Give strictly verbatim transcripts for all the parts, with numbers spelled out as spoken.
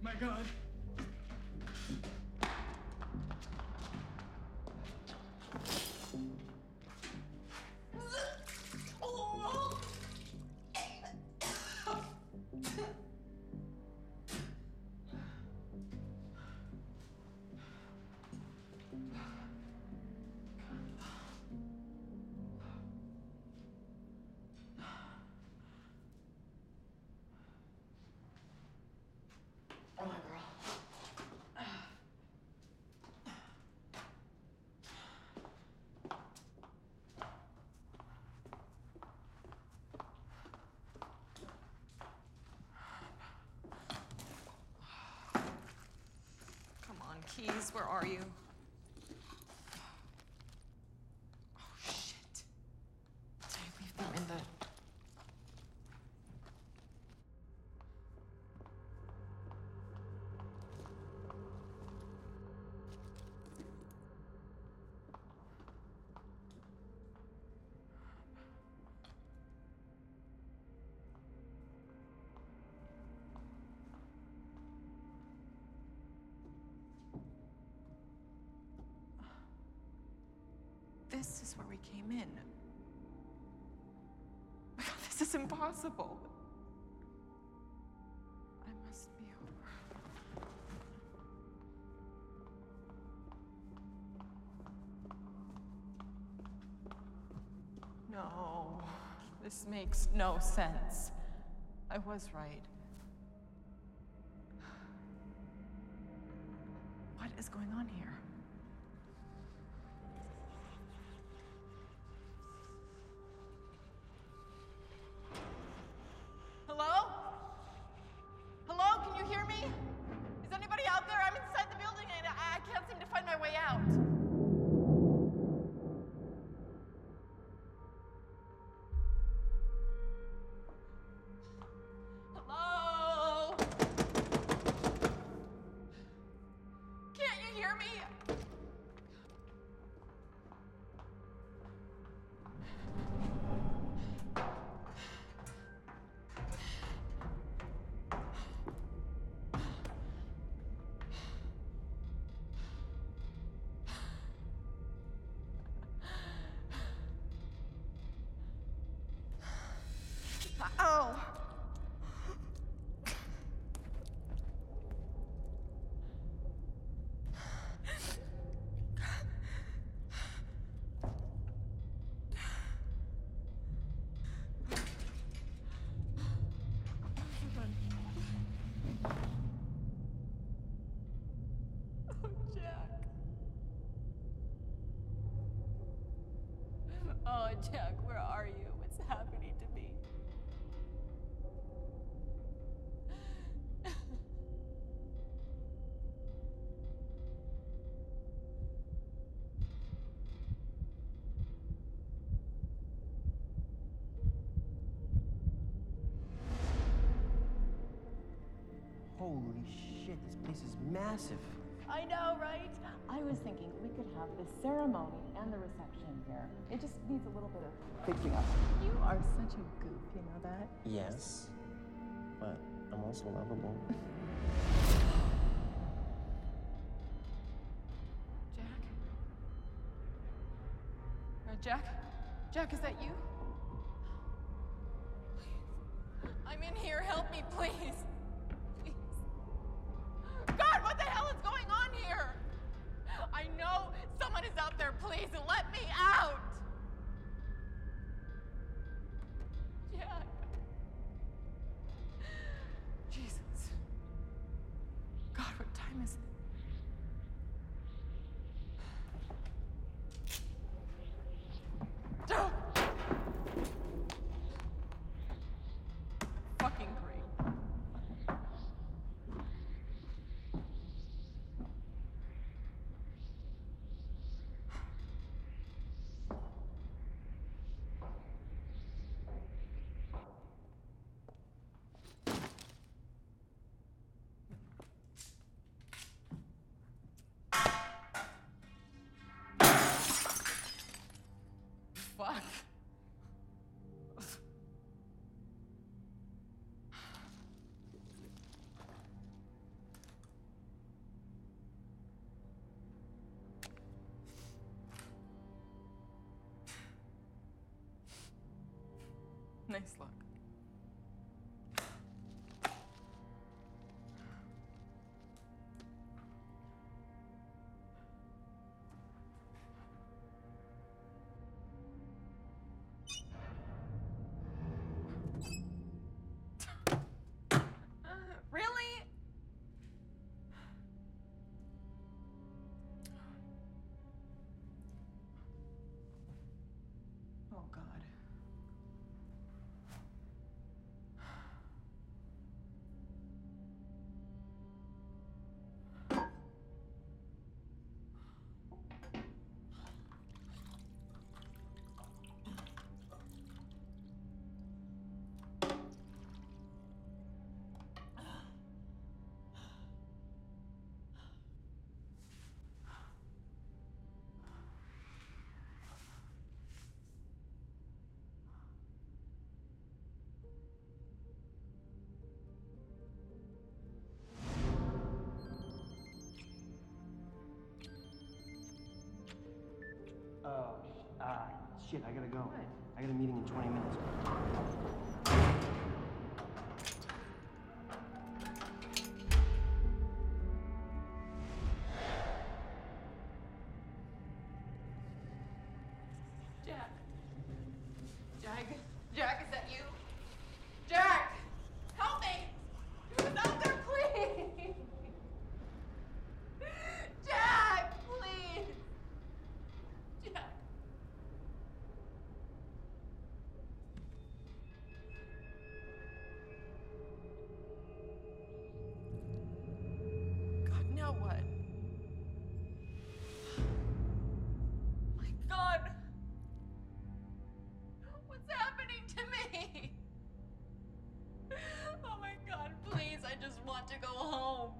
my God. Keys, where are you? Oh, shit. Did I leave them in the... This is where we came in. My God, this is impossible. I must be over. No, this makes no sense. I was right. What is going on here? Hello? Hello, can you hear me? Is anybody out there? I'm inside the building and I, I can't seem to find my way out. Hello? Can't you hear me? Oh. Oh, Jack. Oh, Jack, where are you? What's happening to me? Holy shit, this place is massive. I know, right? I was thinking we could have the ceremony and the reception here. It just needs a little bit of fixing up. You are such a goof, you know that? Yes, but I'm also lovable. Jack? Uh, Jack? Jack, is that you? Please. I'm in here. Help me, please. Please. God, what the hell is going on here? I know someone is out there. Please, let me out. Jack. Jesus. God, what time is it? Oh. Fucking great. Nice luck. Really? Oh, God. Oh, sh- uh, shit, I gotta go. What? I got a meeting in twenty minutes. Jack. Jack. Jack, is that you? Jack! Help me! Who's out there, please? Jack, please! Jack. God, now what? My God! What's happening to me? Oh my God, please, I just want to go home.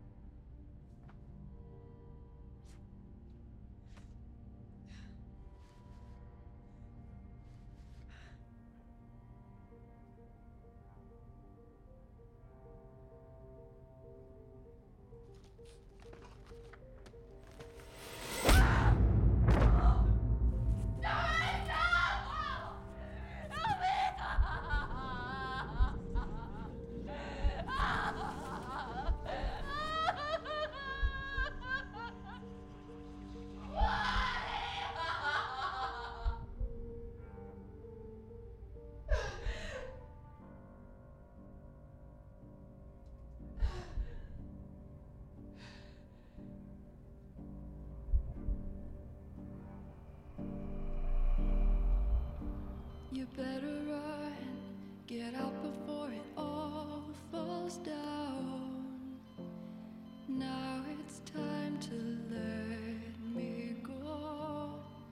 You better run, get out before it all falls down. Now it's time to let me go.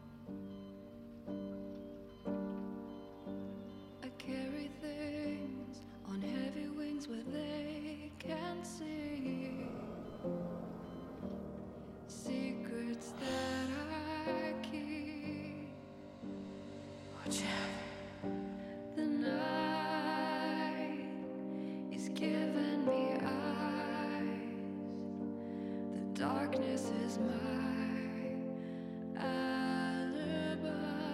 I carry things on heavy wings where they can't see. Secrets that I keep. Watch out. The night is giving me eyes. The darkness is my alibi.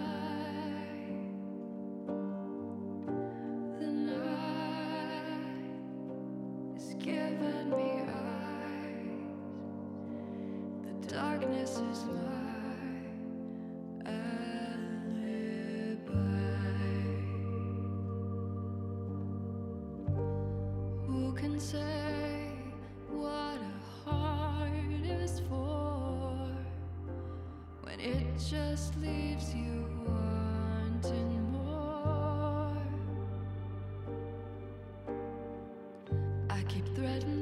The night is giving me eyes. The darkness is my say what a heart is for when it just leaves you wanting more. I keep threatening